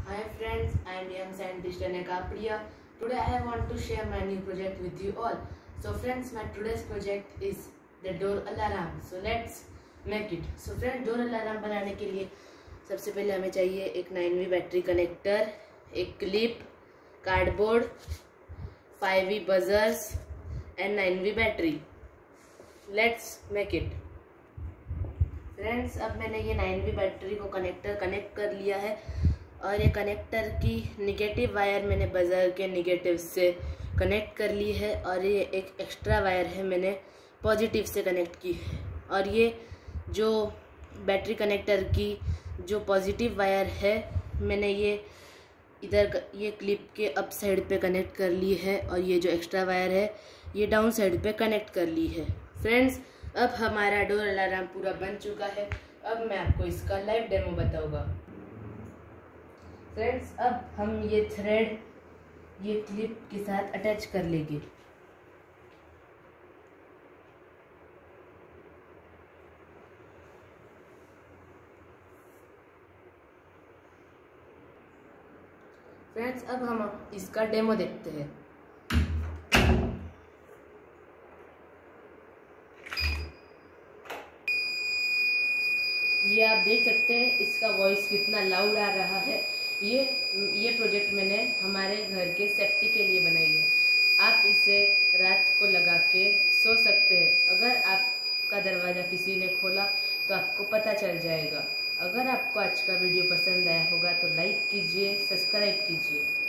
Hi friends, I am young scientist Aneka Priya. Today I want to share my new project with you all. So friends, my today's project is the door alarm. So let's make it. So friends, door alarm बनाने के लिए सबसे पहले हमें चाहिए एक 9V battery connector, एक clip, cardboard, 5V buzzers and 9V battery. Let's make it. Friends, अब मैंने ये 9V बैटरी को कनेक्ट कर लिया है और ये कनेक्टर की निगेटिव वायर मैंने बजर के निगेटिव से कनेक्ट कर ली है और ये एक एक्स्ट्रा वायर है मैंने पॉजिटिव से कनेक्ट की है. और ये जो बैटरी कनेक्टर की जो पॉजिटिव वायर है मैंने ये इधर ये क्लिप के अप साइड पे कनेक्ट कर ली है और ये जो एक्स्ट्रा वायर है ये डाउन साइड पे कनेक्ट कर ली है. फ्रेंड्स, अब हमारा डोर अलार्म पूरा बन चुका है. अब मैं आपको इसका लाइव डेमो बताऊंगा. फ्रेंड्स, अब हम ये थ्रेड ये क्लिप के साथ अटैच कर लेंगे. फ्रेंड्स, अब हम इसका डेमो देखते हैं. ये आप देख सकते हैं इसका वॉइस कितना लाउड आ रहा है. ये प्रोजेक्ट मैंने हमारे घर के सेफ्टी के लिए बनाई है. आप इसे रात को लगा के सो सकते हैं. अगर आपका दरवाज़ा किसी ने खोला तो आपको पता चल जाएगा. अगर आपको आज का वीडियो पसंद आया होगा तो लाइक कीजिए, सब्सक्राइब कीजिए.